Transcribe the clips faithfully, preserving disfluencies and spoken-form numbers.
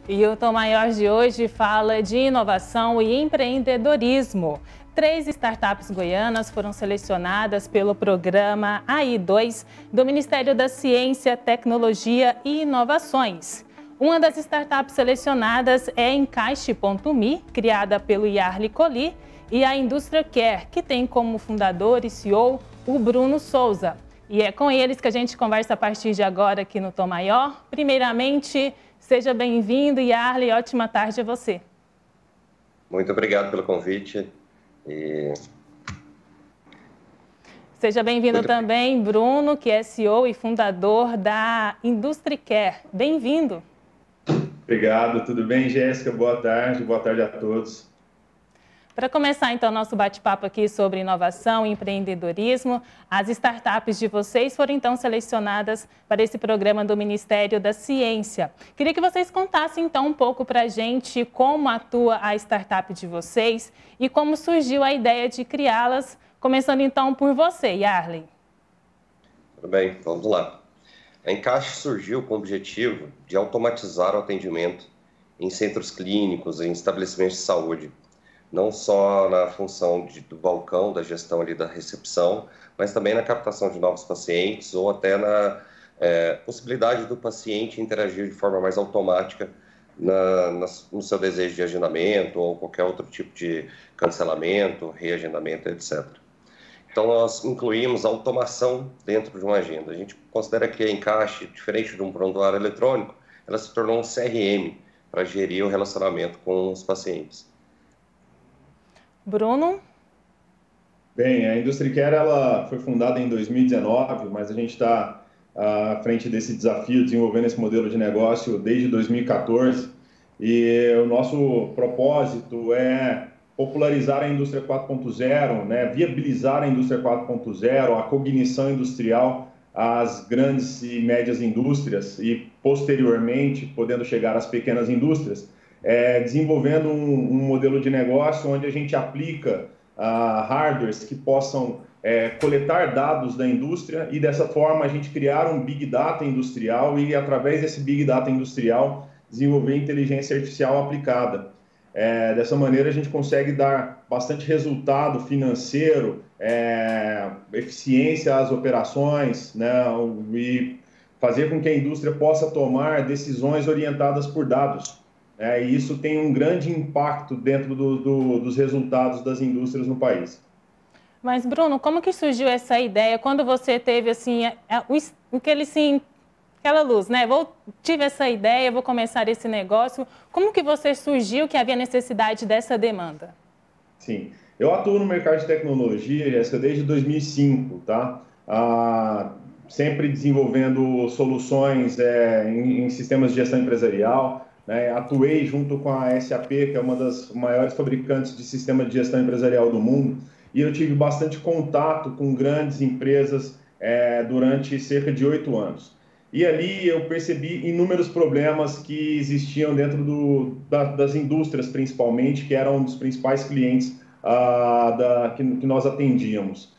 E o Tom Maior de hoje fala de inovação e empreendedorismo. Três startups goianas foram selecionadas pelo programa A I dois do Ministério da Ciência, Tecnologia e Inovações. Uma das startups selecionadas é a Encaixe ponto me, criada pelo Yarli Colli, e a Industria Care, que tem como fundador e C E O o Bruno Souza. E é com eles que a gente conversa a partir de agora aqui no Tom Maior. Primeiramente, seja bem-vindo, Yarli, ótima tarde a você. Muito obrigado pelo convite. E... Seja bem-vindo Muito... também, Bruno, que é C E O e fundador da Industria Care. Bem-vindo. Obrigado, tudo bem, Jéssica? Boa tarde, boa tarde a todos. Para começar, então, nosso bate-papo aqui sobre inovação e empreendedorismo, as startups de vocês foram, então, selecionadas para esse programa do Ministério da Ciência. Queria que vocês contassem, então, um pouco para a gente como atua a startup de vocês e como surgiu a ideia de criá-las, começando, então, por você, Yarli. Tudo bem, vamos lá. A Encaixe surgiu com o objetivo de automatizar o atendimento em centros clínicos, em estabelecimentos de saúde, não só na função de, do balcão, da gestão ali da recepção, mas também na captação de novos pacientes ou até na é, possibilidade do paciente interagir de forma mais automática na, na, no seu desejo de agendamento ou qualquer outro tipo de cancelamento, reagendamento, etcétera. Então, nós incluímos a automação dentro de uma agenda. A gente considera que a Encaixe, diferente de um prontuário eletrônico, ela se tornou um C R M para gerir o relacionamento com os pacientes. Bruno? Bem, a Industria Care ela foi fundada em dois mil e dezenove, mas a gente está à frente desse desafio, desenvolvendo esse modelo de negócio desde dois mil e quatorze. E o nosso propósito é popularizar a indústria quatro ponto zero, né, viabilizar a indústria quatro ponto zero, a cognição industrial às grandes e médias indústrias e, posteriormente, podendo chegar às pequenas indústrias, é, desenvolvendo um, um modelo de negócio onde a gente aplica uh, hardwares que possam é, coletar dados da indústria e, dessa forma, a gente criar um Big Data industrial e, através desse Big Data industrial, desenvolver inteligência artificial aplicada. É, dessa maneira, a gente consegue dar bastante resultado financeiro, é, eficiência às operações, né, e fazer com que a indústria possa tomar decisões orientadas por dados. É, e isso tem um grande impacto dentro do, do, dos resultados das indústrias no país. Mas, Bruno, como que surgiu essa ideia? Quando você teve, assim, aquele, assim, aquela luz, né? Vou, tive essa ideia, vou começar esse negócio. Como que você surgiu que havia necessidade dessa demanda? Sim, eu atuo no mercado de tecnologia, Jéssica, desde dois mil e cinco, tá? Ah, sempre desenvolvendo soluções é, em, em sistemas de gestão empresarial. Né? Atuei junto com a S A P, que é uma das maiores fabricantes de sistema de gestão empresarial do mundo, e eu tive bastante contato com grandes empresas é, durante cerca de oito anos. E ali eu percebi inúmeros problemas que existiam dentro do, da, das indústrias, principalmente, que eram um dos principais clientes ah, da, que, que nós atendíamos.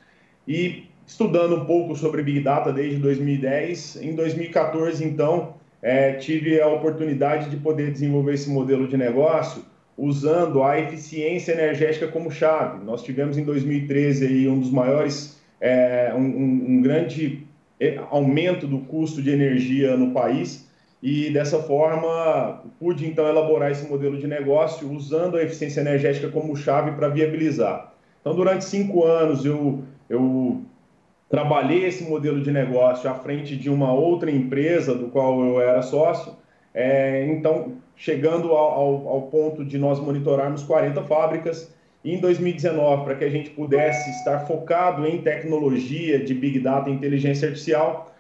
E estudando um pouco sobre Big Data desde dois mil e dez, em dois mil e quatorze, então, é, tive a oportunidade de poder desenvolver esse modelo de negócio usando a eficiência energética como chave. Nós tivemos em dois mil e treze aí, um dos maiores, é, um, um, um grande aumento do custo de energia no país e, dessa forma, pude, então, elaborar esse modelo de negócio usando a eficiência energética como chave para viabilizar. Então, durante cinco anos, eu, eu trabalhei esse modelo de negócio à frente de uma outra empresa, do qual eu era sócio, é, então, chegando ao, ao, ao ponto de nós monitorarmos quarenta fábricas. E em dois mil e dezenove, para que a gente pudesse estar focado em tecnologia de Big Data e inteligência artificial,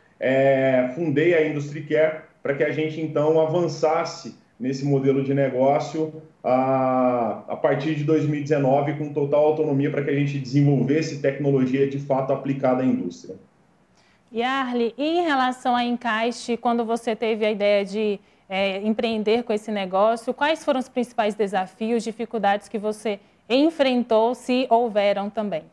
é, fundei a Industria Care para que a gente, então, avançasse nesse modelo de negócio a, a partir de dois mil e dezenove, com total autonomia para que a gente desenvolvesse tecnologia de fato aplicada à indústria. Yarli, e em relação à Encaixe, quando você teve a ideia de é, empreender com esse negócio, quais foram os principais desafios, dificuldades que você enfrentou, se houveram também?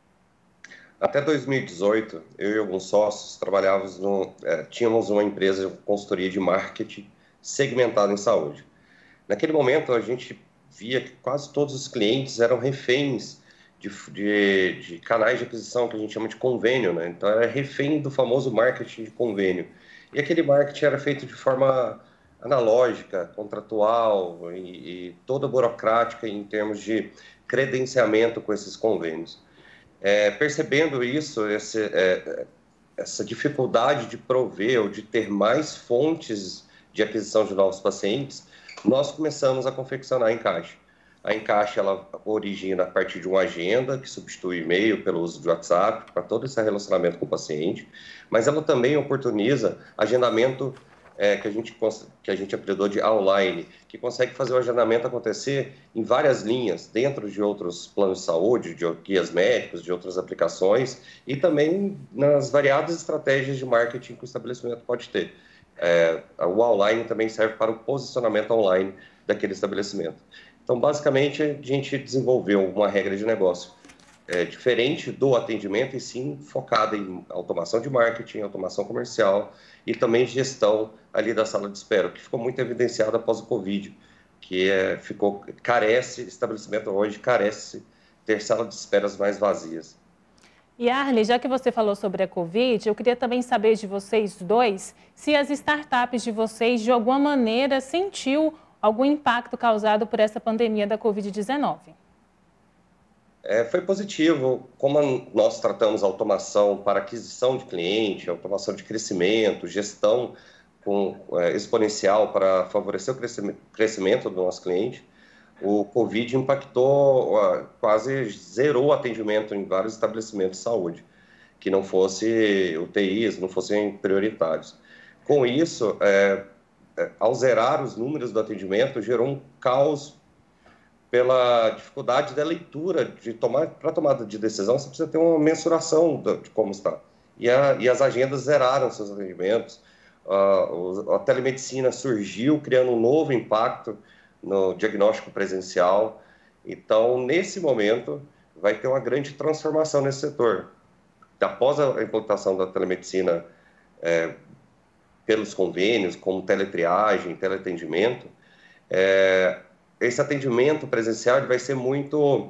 Até dois mil e dezoito, eu e alguns sócios trabalhávamos no, é, tínhamos uma empresa de consultoria de marketing segmentada em saúde. Naquele momento, a gente via que quase todos os clientes eram reféns de, de, de canais de aquisição que a gente chama de convênio, né? Então, era refém do famoso marketing de convênio. E aquele marketing era feito de forma analógica, contratual e, e toda burocrática em termos de credenciamento com esses convênios. É, percebendo isso, esse, é, essa dificuldade de prover ou de ter mais fontes de aquisição de novos pacientes, nós começamos a confeccionar a Encaixe. A Encaixe, ela origina a partir de uma agenda que substitui o e-mail pelo uso de WhatsApp para todo esse relacionamento com o paciente, mas ela também oportuniza agendamento é, que, a gente, que a gente apelidou de online, que consegue fazer o agendamento acontecer em várias linhas, dentro de outros planos de saúde, de guias médicos, de outras aplicações, e também nas variadas estratégias de marketing que o estabelecimento pode ter. É, o online também serve para o posicionamento online daquele estabelecimento. Então, basicamente, a gente desenvolveu uma regra de negócio é, diferente do atendimento e sim focada em automação de marketing, automação comercial e também gestão ali da sala de espera, que ficou muito evidenciado após o Covid, que é, ficou, carece, estabelecimento hoje carece ter sala de esperas mais vazias. E Arley, já que você falou sobre a Covid, eu queria também saber de vocês dois se as startups de vocês, de alguma maneira, sentiu algum impacto causado por essa pandemia da Covid dezenove. É, foi positivo. Como nós tratamos a automação para aquisição de cliente, automação de crescimento, gestão com, é, exponencial para favorecer o crescimento, crescimento do nosso cliente, o Covid impactou, quase zerou o atendimento em vários estabelecimentos de saúde, que não fosse U T Is, não fossem prioritários. Com isso, é, ao zerar os números do atendimento, gerou um caos pela dificuldade da leitura, de tomar, para tomada de decisão, você precisa ter uma mensuração de como está. E, a, e as agendas zeraram seus atendimentos, a, a telemedicina surgiu, criando um novo impacto no diagnóstico presencial. Então, nesse momento, vai ter uma grande transformação nesse setor. Após a implantação da telemedicina é, pelos convênios, como teletriagem, teleatendimento, é, esse atendimento presencial ele vai ser muito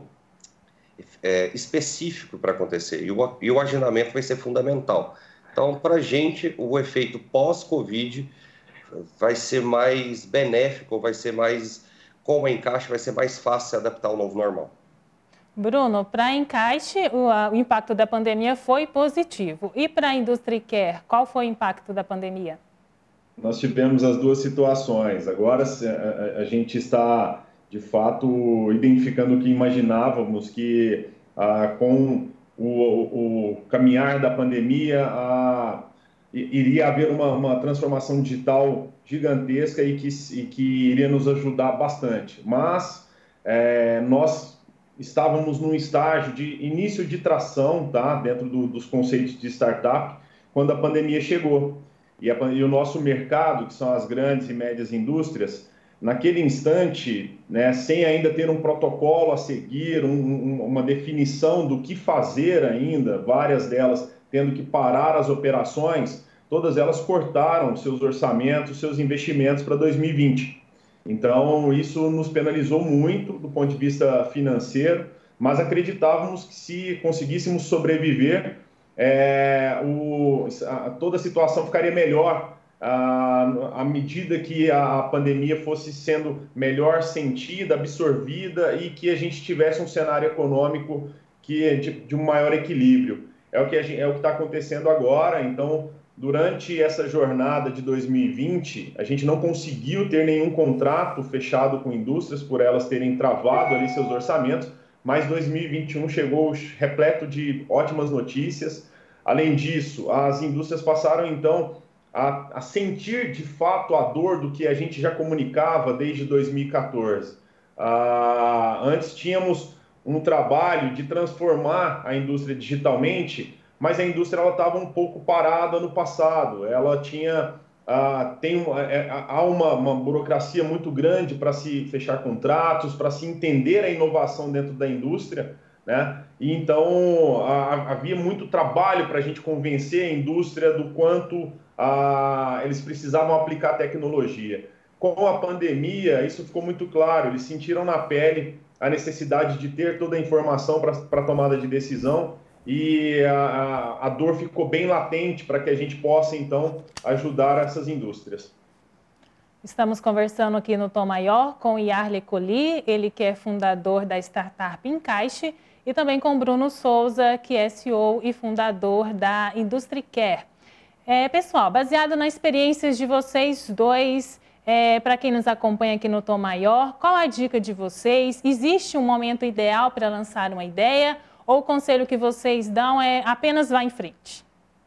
é, específico para acontecer, e o, e o agendamento vai ser fundamental. Então, para a gente, o efeito pós-Covid vai ser mais benéfico, vai ser mais, com a Encaixe, vai ser mais fácil se adaptar ao novo normal. Bruno, para a Encaixe, o, o impacto da pandemia foi positivo. E para a Industry Care, qual foi o impacto da pandemia? Nós tivemos as duas situações. Agora a, a, a gente está, de fato, identificando o que imaginávamos, que ah, com o, o, o caminhar da pandemia, a, iria haver uma, uma transformação digital gigantesca e que, e que iria nos ajudar bastante. Mas é, nós estávamos num estágio de início de tração, tá, dentro do, dos conceitos de startup, quando a pandemia chegou. E, a, e o nosso mercado, que são as grandes e médias indústrias, naquele instante, né, sem ainda ter um protocolo a seguir, um, um, uma definição do que fazer ainda, várias delas tendo que parar as operações, todas elas cortaram seus orçamentos, seus investimentos para dois mil e vinte. Então, isso nos penalizou muito do ponto de vista financeiro, mas acreditávamos que se conseguíssemos sobreviver, é, o, a, toda a situação ficaria melhor a, à medida que a pandemia fosse sendo melhor sentida, absorvida e que a gente tivesse um cenário econômico que, de, de um maior equilíbrio. É o que a gente, é o que está acontecendo agora. Então, durante essa jornada de dois mil e vinte, a gente não conseguiu ter nenhum contrato fechado com indústrias por elas terem travado ali seus orçamentos, mas dois mil e vinte e um chegou repleto de ótimas notícias. Além disso, as indústrias passaram então a, a sentir de fato a dor do que a gente já comunicava desde dois mil e quatorze. Ah, antes tínhamos um trabalho de transformar a indústria digitalmente, mas a indústria estava um pouco parada no passado. Ela tinha, ah, tem uma, é, há uma, uma burocracia muito grande para se fechar contratos, para se entender a inovação dentro da indústria, né? E então a, havia muito trabalho para a gente convencer a indústria do quanto ah, eles precisavam aplicar tecnologia. com a pandemia, isso ficou muito claro, eles sentiram na pele a necessidade de ter toda a informação para a tomada de decisão e a, a, a dor ficou bem latente para que a gente possa, então, ajudar essas indústrias. Estamos conversando aqui no Tom Maior com o Yarley Colli, ele que é fundador da startup Encaixe, e também com o Bruno Souza, que é C E O e fundador da IndustriCare. É, pessoal, baseado nas experiências de vocês dois, é, para quem nos acompanha aqui no Tom Maior, qual a dica de vocês? Existe um momento ideal para lançar uma ideia ou o conselho que vocês dão é apenas vá em frente?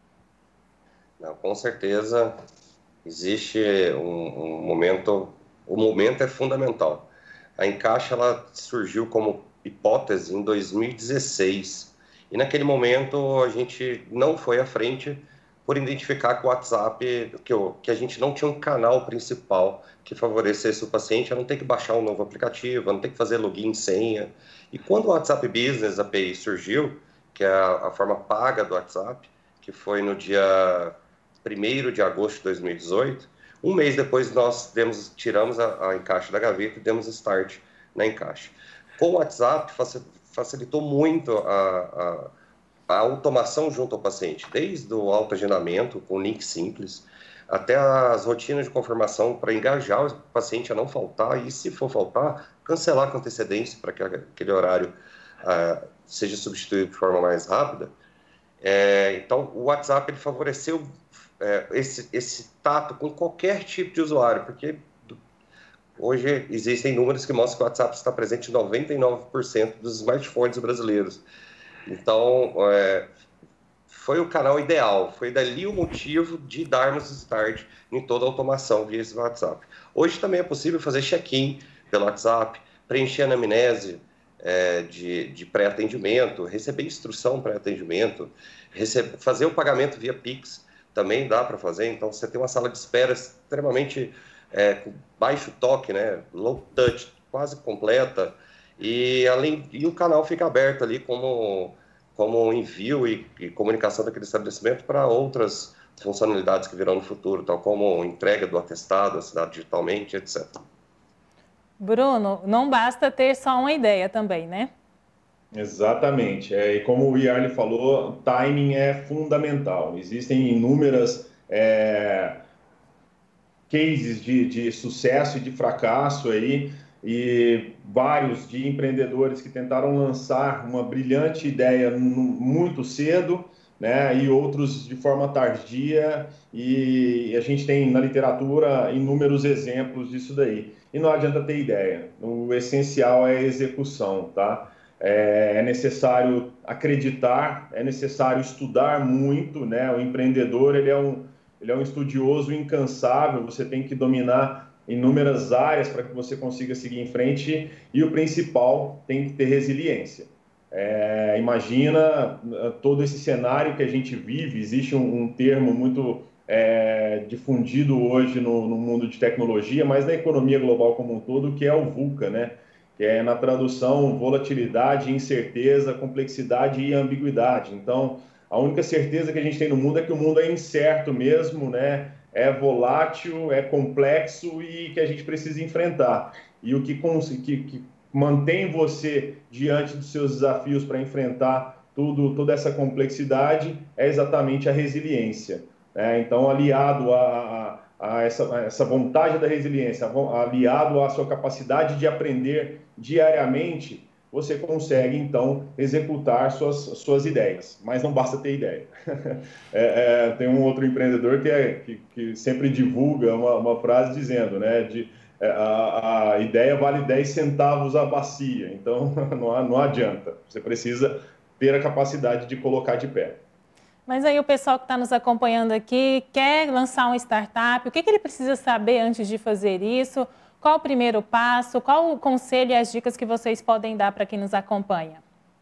Não, com certeza existe um, um momento, o momento é fundamental. A Encaixe ela surgiu como hipótese em dois mil e dezesseis e naquele momento a gente não foi à frente por identificar que o WhatsApp, que, eu, que a gente não tinha um canal principal que favorecesse o paciente a não ter que baixar um novo aplicativo, a não ter que fazer login e senha. E quando o WhatsApp Business A P I surgiu, que é a, a forma paga do WhatsApp, que foi no dia primeiro de agosto de dois mil e dezoito, um mês depois nós demos, tiramos a, a Encaixe da gaveta e demos start na Encaixe. Com o WhatsApp facilitou muito a, a, a automação junto ao paciente, desde o autoagendamento com link simples, até as rotinas de confirmação para engajar o paciente a não faltar e, se for faltar, cancelar com antecedência para que aquele horário uh, seja substituído de forma mais rápida. É, então, o WhatsApp ele favoreceu é, esse, esse tato com qualquer tipo de usuário, porque hoje existem números que mostram que o WhatsApp está presente em noventa e nove por cento dos smartphones brasileiros. Então, é, foi o canal ideal, foi dali o motivo de darmos start em toda a automação via esse WhatsApp. Hoje também é possível fazer check-in pelo WhatsApp, preencher a anamnese é, de, de pré-atendimento, receber instrução pré-atendimento, fazer o pagamento via Pix, também dá para fazer. Então, você tem uma sala de espera extremamente é, com baixo toque, né, low touch, quase completa, e, além, e o canal fica aberto ali como, como envio e, e comunicação daquele estabelecimento para outras funcionalidades que virão no futuro, tal como entrega do atestado assinado digitalmente, etcétera. Bruno, não basta ter só uma ideia também, né? Exatamente. É, e como o Yarley falou, timing é fundamental. Existem inúmeras é, cases de, de sucesso e de fracasso aí, e vários de empreendedores que tentaram lançar uma brilhante ideia muito cedo, né, e outros de forma tardia, e a gente tem na literatura inúmeros exemplos disso daí. E não adianta ter ideia, o essencial é a execução, tá? É necessário acreditar, é necessário estudar muito, né? O empreendedor, ele é um, ele é um estudioso incansável, você tem que dominar inúmeras áreas para que você consiga seguir em frente, e o principal, tem que ter resiliência. É, imagina todo esse cenário que a gente vive, existe um, um termo muito é, difundido hoje no, no mundo de tecnologia, mas na economia global como um todo, que é o VUCA, né? Que é, na tradução, volatilidade, incerteza, complexidade e ambiguidade. Então, a única certeza que a gente tem no mundo é que o mundo é incerto mesmo, né? É volátil, é complexo e que a gente precisa enfrentar. E o que, que, que mantém você diante dos seus desafios para enfrentar tudo, toda essa complexidade é exatamente a resiliência. Né? Então, aliado a, a, a, essa, a essa vontade da resiliência, aliado à sua capacidade de aprender diariamente, você consegue, então, executar suas, suas ideias. Mas não basta ter ideia. é, é, tem um outro empreendedor que, é, que, que sempre divulga uma, uma frase dizendo, né, de, a, a ideia vale dez centavos a bacia. Então, não, não adianta. Você precisa ter a capacidade de colocar de pé. Mas aí o pessoal que está nos acompanhando aqui quer lançar uma startup, o que, que ele precisa saber antes de fazer isso? Qual o primeiro passo? Qual o conselho e as dicas que vocês podem dar para quem nos acompanha?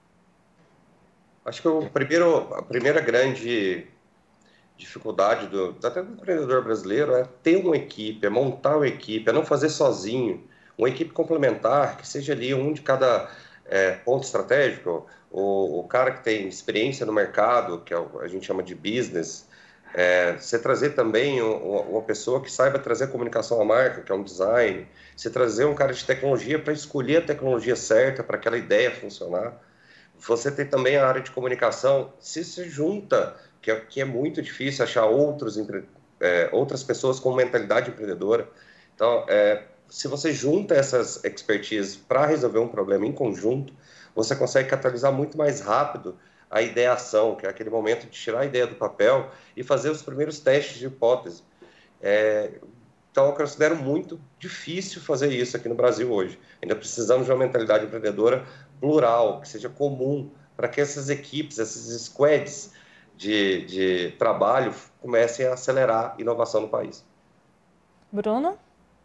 Acho que o primeiro, a primeira grande dificuldade do, até do empreendedor brasileiro é ter uma equipe, é montar uma equipe, é não fazer sozinho. Uma equipe complementar, que seja ali um de cada é, ponto estratégico. O, o cara que tem experiência no mercado, que é o, a gente chama de business, É, você trazer também uma pessoa que saiba trazer comunicação à marca, que é um design, você trazer um cara de tecnologia para escolher a tecnologia certa para aquela ideia funcionar. Você tem também a área de comunicação, se se junta, que é, que é muito difícil achar outros, é, outras pessoas com mentalidade empreendedora. Então, é, se você junta essas expertises para resolver um problema em conjunto, você consegue catalisar muito mais rápido a ideação, que é aquele momento de tirar a ideia do papel e fazer os primeiros testes de hipótese. É, então, eu considero muito difícil fazer isso aqui no Brasil hoje. Ainda precisamos de uma mentalidade empreendedora plural, que seja comum, para que essas equipes, esses squads de, de trabalho comecem a acelerar a inovação no país. Bruno?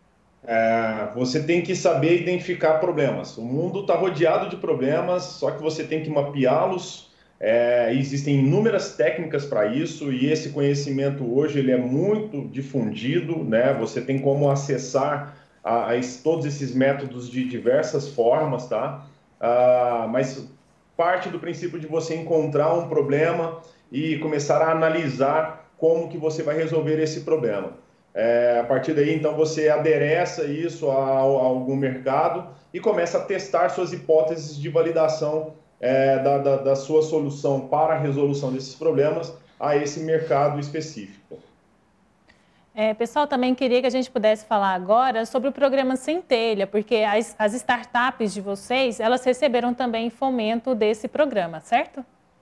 É, você tem que saber identificar problemas. O mundo está rodeado de problemas, só que você tem que mapeá-los. É, existem inúmeras técnicas para isso e esse conhecimento hoje ele é muito difundido, né? Você tem como acessar a, a todos esses métodos de diversas formas, tá? Ah, mas parte do princípio de você encontrar um problema e começar a analisar como que você vai resolver esse problema. É, a partir daí, então, você adereça isso a, a algum mercado e começa a testar suas hipóteses de validação É, da, da, da sua solução para a resolução desses problemas a esse mercado específico. É, pessoal, também queria que a gente pudesse falar agora sobre o programa Centelha, porque as, as startups de vocês, elas receberam também fomento desse programa, certo?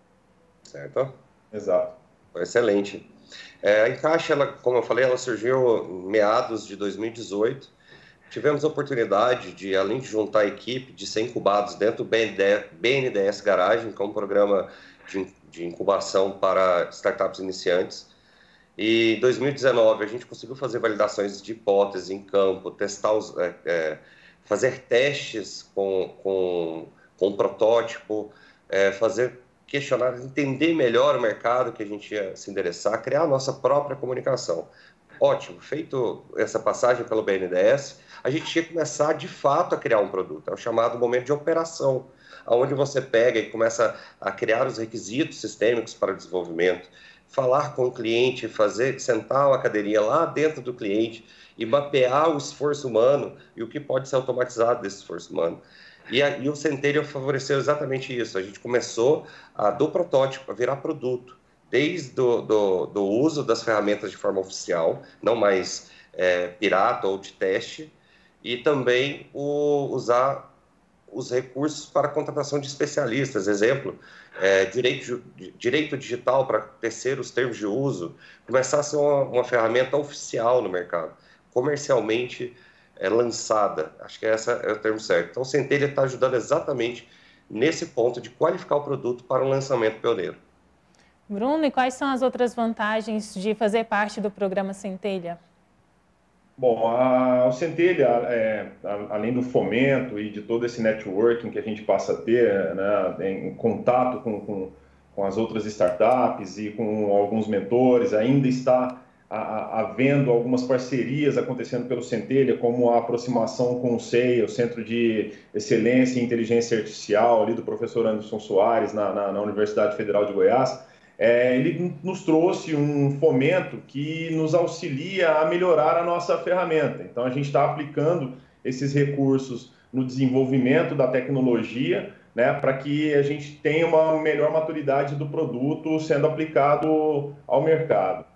Certo. Exato. Excelente. É, a Encaixe, ela, como eu falei, ela surgiu em meados de dois mil e dezoito. Tivemos a oportunidade de, além de juntar a equipe, de ser incubados dentro do B N D E S Garagem, que é um programa de, de incubação para startups iniciantes. E em dois mil e dezenove a gente conseguiu fazer validações de hipótese em campo, testar os, é, é, fazer testes com, com, com protótipo, é, fazer questionários, entender melhor o mercado que a gente ia se endereçar, criar a nossa própria comunicação. Ótimo, feito essa passagem pelo B N D E S, a gente tinha que começar de fato a criar um produto, é o chamado momento de operação, onde você pega e começa a criar os requisitos sistêmicos para o desenvolvimento, falar com o cliente, fazer, sentar uma cadeirinha lá dentro do cliente e mapear o esforço humano e o que pode ser automatizado desse esforço humano. E, a, e o Centelha favoreceu exatamente isso, a gente começou a, do protótipo a virar produto, desde do, do, do uso das ferramentas de forma oficial, não mais é, pirata ou de teste, e também o, usar os recursos para a contratação de especialistas. Exemplo, é, direito, direito digital para tecer os termos de uso, começar a ser uma, uma ferramenta oficial no mercado, comercialmente é, lançada. Acho que esse é o termo certo. Então, o Centelha está ajudando exatamente nesse ponto de qualificar o produto para um lançamento pioneiro. Bruno, e quais são as outras vantagens de fazer parte do programa Centelha? Bom, a, o Centelha, é, a, além do fomento e de todo esse networking que a gente passa a ter, né, em contato com, com, com as outras startups e com alguns mentores, ainda está a, a, havendo algumas parcerias acontecendo pelo Centelha, como a aproximação com o C E I, o Centro de Excelência em Inteligência Artificial, ali do professor Anderson Soares, na, na, na Universidade Federal de Goiás. É, ele nos trouxe um fomento que nos auxilia a melhorar a nossa ferramenta. Então, a gente está aplicando esses recursos no desenvolvimento da tecnologia, né, para que a gente tenha uma melhor maturidade do produto sendo aplicado ao mercado.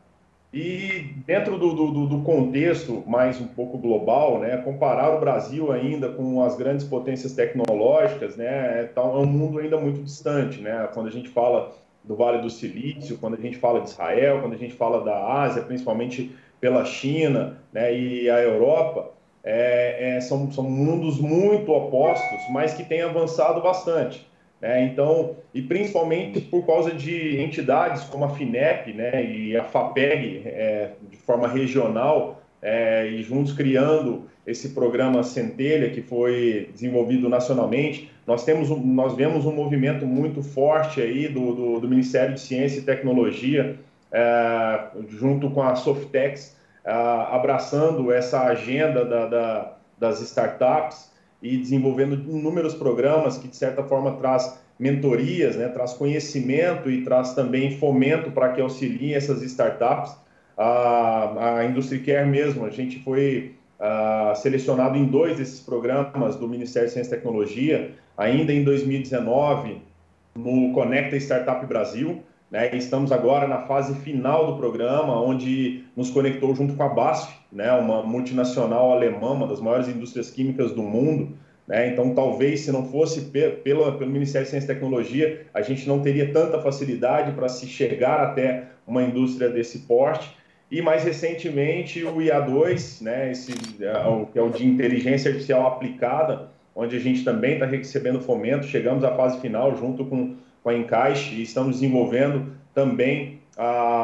E dentro do, do, do contexto mais um pouco global, né, comparar o Brasil ainda com as grandes potências tecnológicas, né, é um mundo ainda muito distante, né, quando a gente fala do Vale do Silício, quando a gente fala de Israel, quando a gente fala da Ásia, principalmente pela China, né, e a Europa, é, é, são, são mundos muito opostos, mas que têm avançado bastante. Né? Então, e principalmente por causa de entidades como a FINEP, né, e a FAPEG, é, de forma regional, é, e juntos criando esse programa Centelha, que foi desenvolvido nacionalmente. Nós, temos, nós vemos um movimento muito forte aí do, do, do Ministério de Ciência e Tecnologia, é, junto com a Softex, é, abraçando essa agenda da, da, das startups e desenvolvendo inúmeros programas que, de certa forma, traz mentorias, né, traz conhecimento e traz também fomento para que auxiliem essas startups. A, a IndustriCare mesmo, a gente foi uh, selecionado em dois desses programas do Ministério de Ciência e Tecnologia, ainda em dois mil e dezenove, no Conecta Startup Brasil, né, e estamos agora na fase final do programa, onde nos conectou junto com a B A S F, né, uma multinacional alemã, uma das maiores indústrias químicas do mundo. Né? Então, talvez, se não fosse pe pelo, pelo Ministério de Ciência e Tecnologia, a gente não teria tanta facilidade para se chegar até uma indústria desse porte. E, mais recentemente, o I A dois, né, esse, é, o, que é o de inteligência artificial aplicada, onde a gente também está recebendo fomento. Chegamos à fase final junto com, com a Encaixe e estamos desenvolvendo também a,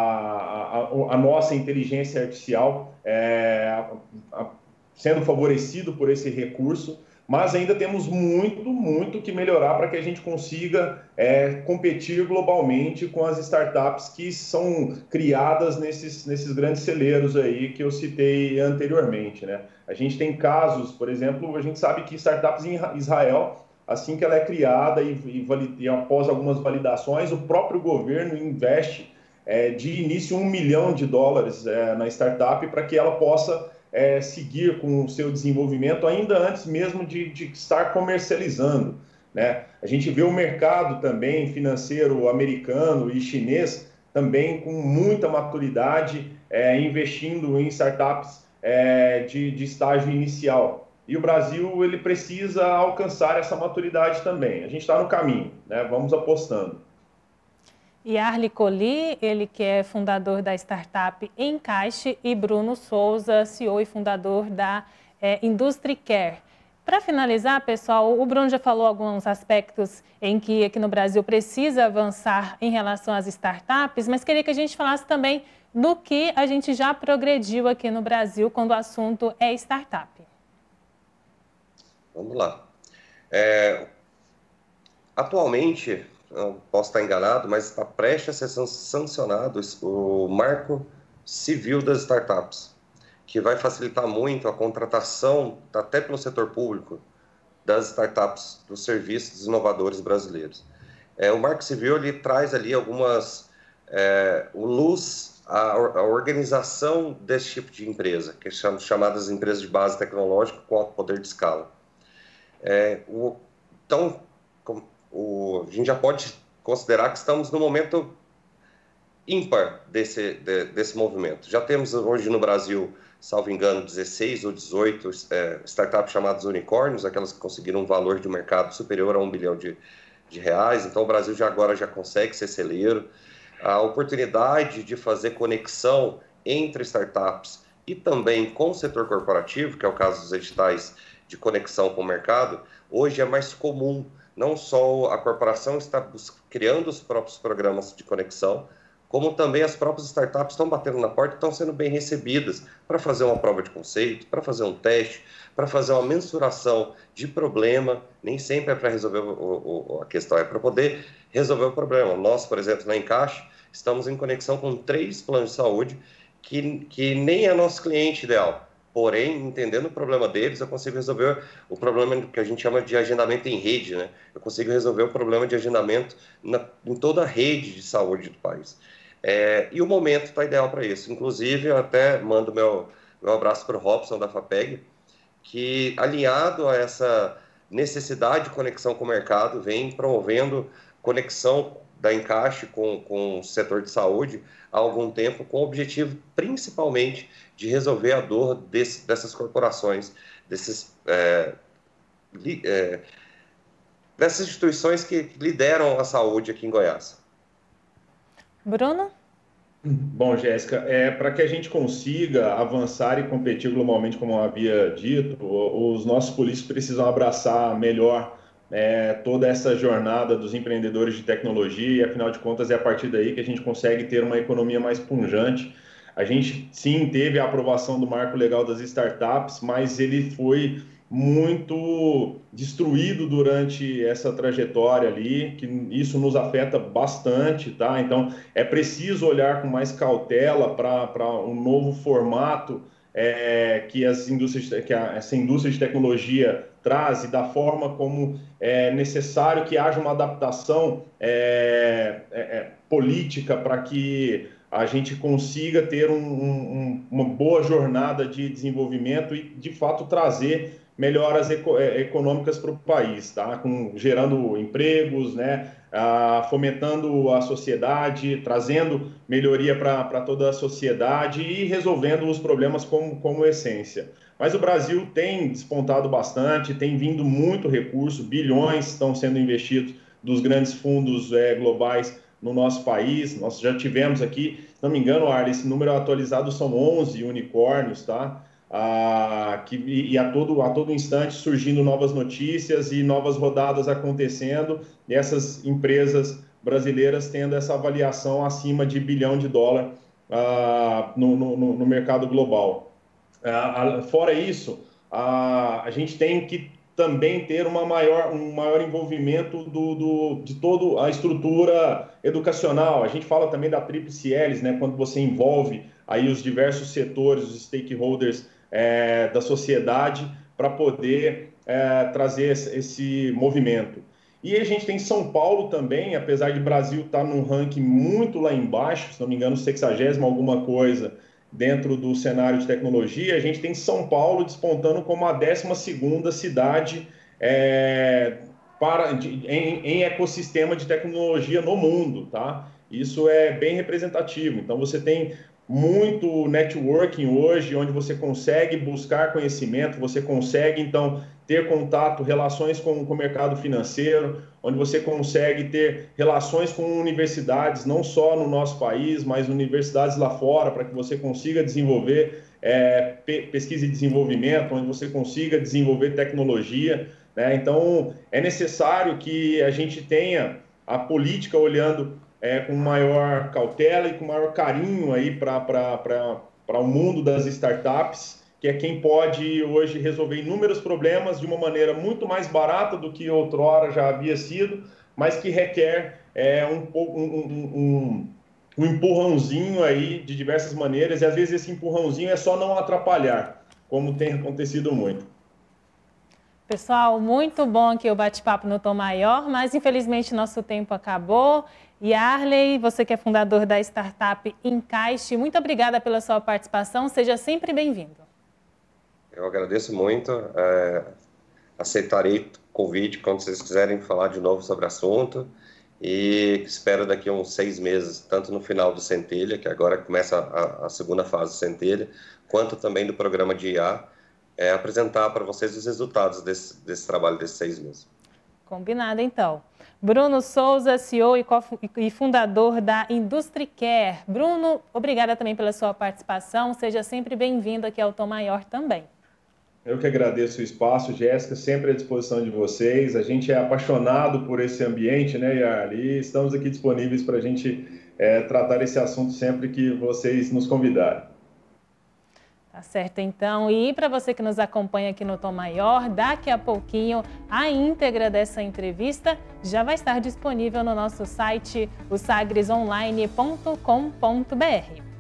a, a nossa inteligência artificial, é, a, a, sendo favorecido por esse recurso. Mas ainda temos muito, muito que melhorar para que a gente consiga é, competir globalmente com as startups que são criadas nesses, nesses grandes celeiros aí que eu citei anteriormente, né? A gente tem casos, por exemplo, a gente sabe que startups em Israel, assim que ela é criada e, e, e após algumas validações, o próprio governo investe é, de início um milhão de dólares é, na startup para que ela possa É, seguir com o seu desenvolvimento ainda antes mesmo de, de estar comercializando, né? A gente vê o mercado também financeiro americano e chinês também com muita maturidade, é, investindo em startups é, de, de estágio inicial. E o Brasil ele precisa alcançar essa maturidade também. A gente está no caminho, né? Vamos apostando. Yarli Colli, ele que é fundador da startup Encaixe, e Bruno Souza, C E O e fundador da é, IndustriCare. Para finalizar, pessoal, o Bruno já falou alguns aspectos em que aqui no Brasil precisa avançar em relação às startups, mas queria que a gente falasse também do que a gente já progrediu aqui no Brasil quando o assunto é startup. Vamos lá. É, atualmente, eu posso estar enganado, mas está prestes a ser sancionado o Marco Civil das Startups, que vai facilitar muito a contratação, até pelo setor público, das startups, dos serviços inovadores brasileiros. É, o Marco Civil ele traz ali algumas é, luz à, à organização desse tipo de empresa, que são chamadas empresas de base tecnológica com alto poder de escala. É, o, então, o, a gente já pode considerar que estamos no momento ímpar desse, de, desse movimento. Já temos hoje no Brasil, salvo engano, dezesseis ou dezoito é, startups chamadas unicórnios, aquelas que conseguiram um valor de mercado superior a um bilhão de, de reais. Então, o Brasil já agora já consegue ser celeiro. A oportunidade de fazer conexão entre startups e também com o setor corporativo, que é o caso dos editais de conexão com o mercado, hoje é mais comum. Não só a corporação está criando os próprios programas de conexão, como também as próprias startups estão batendo na porta e estão sendo bem recebidas para fazer uma prova de conceito, para fazer um teste, para fazer uma mensuração de problema. Nem sempre é para resolver o, o, a questão, é para poder resolver o problema. Nós, por exemplo, na Encaixe, estamos em conexão com três planos de saúde que, que nem é nosso cliente ideal. Porém, entendendo o problema deles, eu consigo resolver o problema que a gente chama de agendamento em rede, né? Eu consigo resolver o problema de agendamento na, em toda a rede de saúde do país. É, e o momento está ideal para isso. Inclusive, eu até mando meu, meu abraço para o Robson da FAPEG, que, alinhado a essa necessidade de conexão com o mercado, vem promovendo conexão da Encaixe com, com o setor de saúde há algum tempo, com o objetivo, principalmente, de resolver a dor desse, dessas corporações, desses, é, li, é, dessas instituições que lideram a saúde aqui em Goiás. Bruno? Bom, Jéssica, é, para que a gente consiga avançar e competir globalmente, como eu havia dito, os nossos políticos precisam abraçar melhor é, toda essa jornada dos empreendedores de tecnologia, e afinal de contas é a partir daí que a gente consegue ter uma economia mais pujante. A gente sim teve a aprovação do Marco Legal das Startups, mas ele foi muito destruído durante essa trajetória ali, que isso nos afeta bastante, tá? Então é preciso olhar com mais cautela para um novo formato é, que, as indústrias, que a, essa indústria de tecnologia traz e da forma como é necessário que haja uma adaptação é, é, é, política para que a gente consiga ter um, um, uma boa jornada de desenvolvimento e, de fato, trazer melhoras eco, econômicas para o país, tá? Com, gerando empregos, né? Ah, fomentando a sociedade, trazendo melhoria para toda a sociedade e resolvendo os problemas como, como essência. Mas o Brasil tem despontado bastante, tem vindo muito recurso, bilhões estão sendo investidos dos grandes fundos é, globais no nosso país. Nós já tivemos aqui, se não me engano, Arlen, esse número atualizado são onze unicórnios, tá? Ah, que, e a todo, a todo instante surgindo novas notícias e novas rodadas acontecendo, e essas empresas brasileiras tendo essa avaliação acima de bilhão de dólar ah, no, no, no mercado global. Ah, fora isso, ah, a gente tem que também ter uma maior, um maior envolvimento do, do, de toda a estrutura educacional. A gente fala também da tríplice hélice, né, quando você envolve aí os diversos setores, os stakeholders é, da sociedade para poder é, trazer esse movimento. E a gente tem São Paulo também, apesar de Brasil estar num ranking muito lá embaixo, se não me engano, sexagésimo alguma coisa, dentro do cenário de tecnologia, a gente tem São Paulo despontando como a décima segunda cidade é, para, de, em, em ecossistema de tecnologia no mundo, tá? Isso é bem representativo. Então, você tem muito networking hoje, onde você consegue buscar conhecimento, você consegue, então, ter contato, relações com, com o mercado financeiro, onde você consegue ter relações com universidades, não só no nosso país, mas universidades lá fora, para que você consiga desenvolver é, pesquisa e desenvolvimento, onde você consiga desenvolver tecnologia, né? Então, é necessário que a gente tenha a política olhando é, com maior cautela e com maior carinho aí para o mundo das startups, que é quem pode hoje resolver inúmeros problemas de uma maneira muito mais barata do que outrora já havia sido, mas que requer é, um, um, um, um empurrãozinho aí de diversas maneiras, e às vezes esse empurrãozinho é só não atrapalhar, como tem acontecido muito. Pessoal, muito bom aqui o bate-papo no Tom Maior, mas infelizmente nosso tempo acabou. E Arlen, você que é fundador da startup Encaixe, muito obrigada pela sua participação, seja sempre bem-vindo. Eu agradeço muito, é, aceitarei o convite quando vocês quiserem falar de novo sobre o assunto e espero daqui a uns seis meses, tanto no final do Centelha, que agora começa a, a segunda fase do Centelha, quanto também do programa de I A, é, apresentar para vocês os resultados desse, desse trabalho desses seis meses. Combinado, então. Bruno Souza, C E O e fundador da IndustriCare. Bruno, obrigada também pela sua participação, seja sempre bem-vindo aqui ao Tom Maior também. Eu que agradeço o espaço, Jéssica, sempre à disposição de vocês. A gente é apaixonado por esse ambiente, né, Yarli? E estamos aqui disponíveis para a gente é, tratar esse assunto sempre que vocês nos convidarem. Tá certo, então. E para você que nos acompanha aqui no Tom Maior, daqui a pouquinho a íntegra dessa entrevista já vai estar disponível no nosso site, o sagres online ponto com ponto br.